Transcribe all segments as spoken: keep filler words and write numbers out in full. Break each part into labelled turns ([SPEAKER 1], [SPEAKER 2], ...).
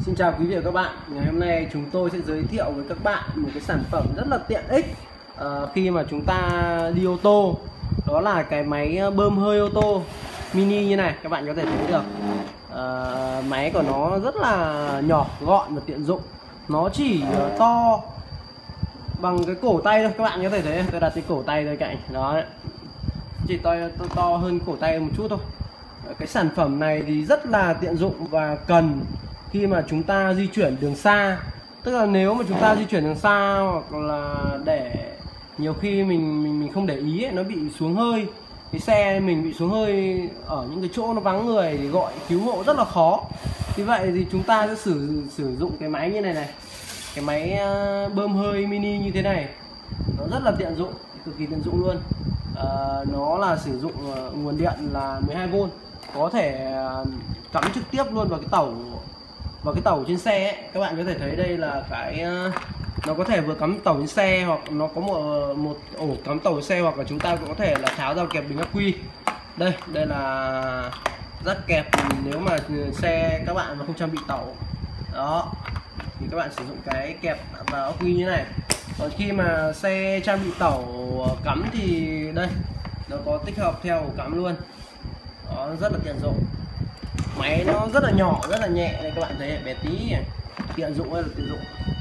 [SPEAKER 1] Xin chào quý vị và các bạn. Ngày hôm nay chúng tôi sẽ giới thiệu với các bạn một cái sản phẩm rất là tiện ích uh, khi mà chúng ta đi ô tô. Đó là cái máy bơm hơi ô tô mini như này, các bạn có thể thấy được. Uh, máy của nó rất là nhỏ, gọn và tiện dụng. Nó chỉ uh, to bằng cái cổ tay thôi, các bạn có thể thấy. Tôi đặt cái cổ tay bên cạnh đó đấy. Chỉ to, to, to hơn cổ tay một chút thôi. Cái sản phẩm này thì rất là tiện dụng và cần khi mà chúng ta di chuyển đường xa. Tức là nếu mà chúng ta di chuyển đường xa hoặc là để nhiều khi mình mình mình không để ý ấy, nó bị xuống hơi, cái xe mình bị xuống hơi ở những cái chỗ nó vắng người thì gọi cứu hộ rất là khó. Vì vậy thì chúng ta sẽ sử sử dụng cái máy như này này, cái máy bơm hơi mini như thế này, nó rất là tiện dụng, cực kỳ tiện dụng luôn. À, nó là sử dụng nguồn điện là mười hai vôn, có thể cắm trực tiếp luôn vào cái tàu vào cái tàu trên xe ấy. Các bạn có thể thấy đây là cái nó có thể vừa cắm tàu trên xe, hoặc nó có một một ổ cắm tàu trên xe, hoặc là chúng ta cũng có thể là tháo ra kẹp bình ắc quy. Đây đây là rắc kẹp nếu mà xe các bạn mà không trang bị tàu đó thì các bạn sử dụng cái kẹp vào ắc quy như này. Còn khi mà xe trang bị tàu cắm thì đây nó có tích hợp theo ổ cắm luôn, đó, rất là tiện dụng. Máy nó rất là nhỏ, rất là nhẹ đây, các bạn thấy bé tí này. Tiện dụng hay là tiện dụng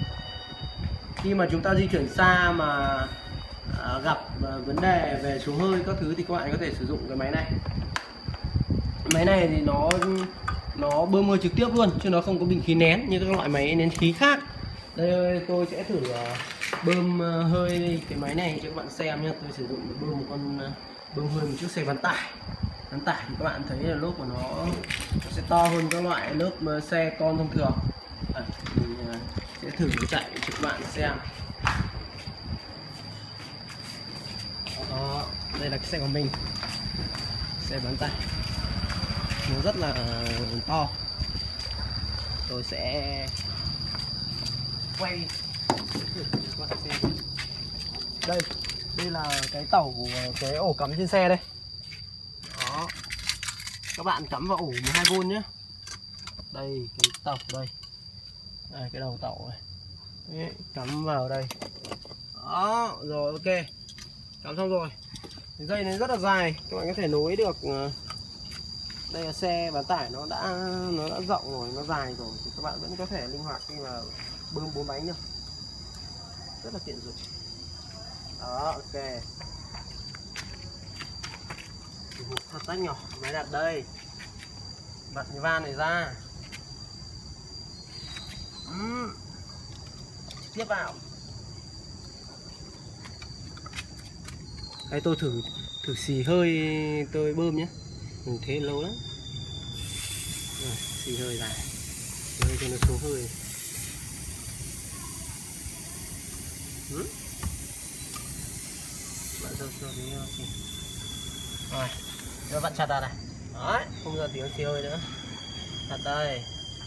[SPEAKER 1] khi mà chúng ta di chuyển xa mà à, gặp à, vấn đề về xuống hơi các thứ thì các bạn có thể sử dụng cái máy này. Máy này thì nó nó bơm hơi trực tiếp luôn chứ nó không có bình khí nén như các loại máy nén khí khác. Đây tôi sẽ thử uh, bơm uh, hơi cái máy này cho các bạn xem nhé. Tôi sử dụng bơm một con uh, bơm hơi một chiếc xe bán tải. Bán tải thì các bạn thấy là lốp của nó, nó sẽ to hơn các loại lốp uh, xe con thông thường. À, mình uh, sẽ thử chạy cho các bạn xem. Đó, đây là cái xe của mình, xe bán tải, nó rất là to. Tôi sẽ quay đây, đây là cái tàu, cái ổ cắm trên xe đây. Đó, các bạn cắm vào ổ mười hai vôn nhé. Đây cái tàu đây, đây cái đầu tàu này. Đấy, cắm vào đây. Đó rồi, ok, cắm xong rồi. Cái dây này rất là dài, các bạn có thể nối được. Đây là xe bán tải, nó đã nó đã rộng rồi, nó dài rồi thì các bạn vẫn có thể linh hoạt khi mà bơm bốn bánh được, rất là tiện dụng. Đó, ok. Một thao tác nhỏ, máy đặt đây, bật cái van này ra, uhm. tiếp vào. Đây tôi thử thử xì hơi tôi bơm nhé, mình thế lâu lắm. Rồi, xì hơi dài, hơi cho nó xuống hơi. Ừ? Bạn cho cho tí xì. Rồi, cho bạn chặt ra này. Đấy, không giờ tiếng xì hơi nữa. Chặt đây.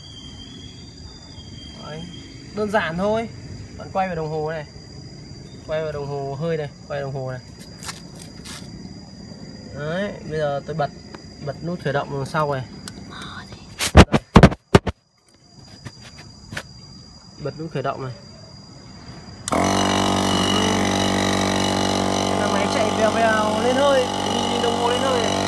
[SPEAKER 1] Đấy, đơn giản thôi. Bạn quay vào đồng hồ này, quay vào đồng hồ hơi này, quay đồng hồ này. Đấy, bây giờ tôi bật bật nút khởi động đằng sau này. Đây. Bật nút khởi động này. Là máy chạy vèo vèo lên hơi, nhìn đồng hồ lên hơi này.